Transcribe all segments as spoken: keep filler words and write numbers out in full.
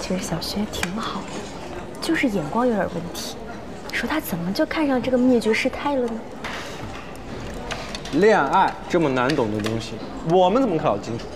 其实小学挺好的，就是眼光有点问题。说他怎么就看上这个灭绝师太了呢？ 恋爱这么难懂的东西，我们怎么搞清楚？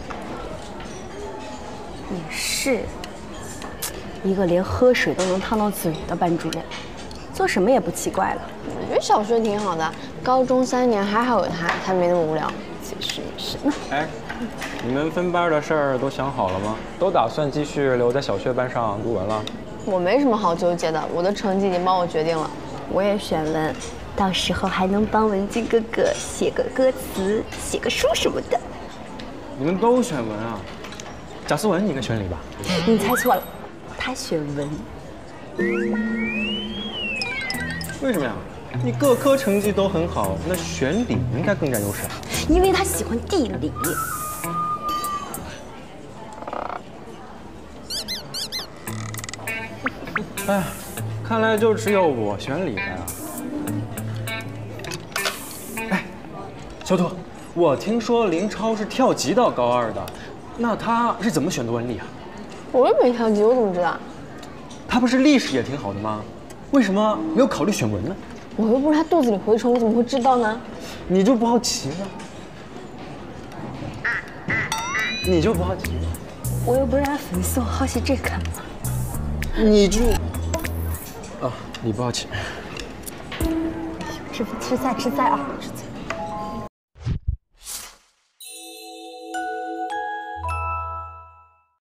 也是，一个连喝水都能烫到嘴的班主任，做什么也不奇怪了。 我觉得小学挺好的，高中三年还好有他，他没那么无聊。 其实也是。 哎，你们分班的事儿都想好了吗？都打算继续留在小学班上读文了？ 我没什么好纠结的，我的成绩已经帮我决定了。 我也选文，到时候还能帮文静哥哥写个歌词、写个书什么的。 你们都选文啊？贾思文应该选理吧？ 你猜错了，他选文。 为什么呀？你各科成绩都很好，那选理应该更占优势啊。 因为他喜欢地理。 哎，看来就只有我选理了呀。哎，小土，我听说林超是跳级到高二的，那他是怎么选的文理啊？ 我又没跳级，我怎么知道？ 他不是历史也挺好的吗？为什么没有考虑选文呢？ 我又不是他肚子里蛔虫，我怎么会知道呢？ 你就不好奇吗？你就不好奇吗？ 我又不是他粉丝，我好奇这干嘛？ 你就……啊，你不好奇。 吃吃菜吃菜啊，吃菜。